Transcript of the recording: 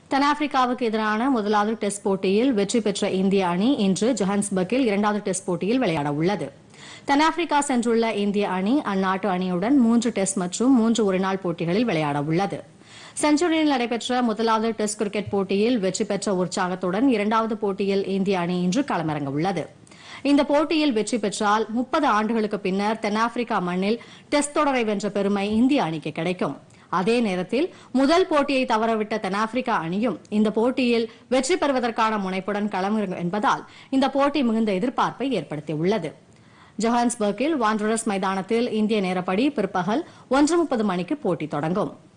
தென்னாப்பிரிக்காவுக்கு எதிரான முதலாவது டெஸ்ட் போட்டியில் வெற்றி பெற்ற இந்திய அணி இன்று ஜோஹான்ஸ்பர்க்கில் இரண்டாவது டெஸ்ட் போட்டியில் விளையாட உள்ளது. தென்னாப்பிரிக்கா சென்றுள்ள இந்திய அணி அந்நாட்டு அணியுடன் 3 டெஸ்ட் மற்றும் 3 ஒருநாள் போட்டிகளில் விளையாட உள்ளது. செஞ்சுரியில் நடைபெற்ற முதலாவது டெஸ்ட் கிரிக்கெட் போட்டியில் வெற்றி பெற்ற உற்சாகத்துடன் இரண்டாவது போட்டியில் இந்திய அணி இன்று களமிறங்க உள்ளது. இந்த போட்டியில் வெற்றி பெற்றால் 30 ஆண்டுகளுக்கு பின்னர் தென்னாப்பிரிக்கா மண்ணில் டெஸ்ட் தொடரை வென்ற பெருமை இந்திய அணிக்கு கிடைக்கும். அதே நேரத்தில் முதல் போட்டியை தவறவிட்ட தென்னாப்பிரிக்கா அணியும் இந்த போட்டியில் வெற்றி பெறுவதற்கான முனைப்புடன் களமிறங்கும் என்பதால் இந்த போட்டி மிகுந்த எதிர்பார்ப்பை ஏற்படுத்தியுள்ளது. ஜோஹான்ஸ்பர்க்கில் வாண்டரர்ஸ் மைதானத்தில் இந்திய நேரப்படி பிற்பகல் 1:30 மணிக்கு போட்டி தொடங்கும்.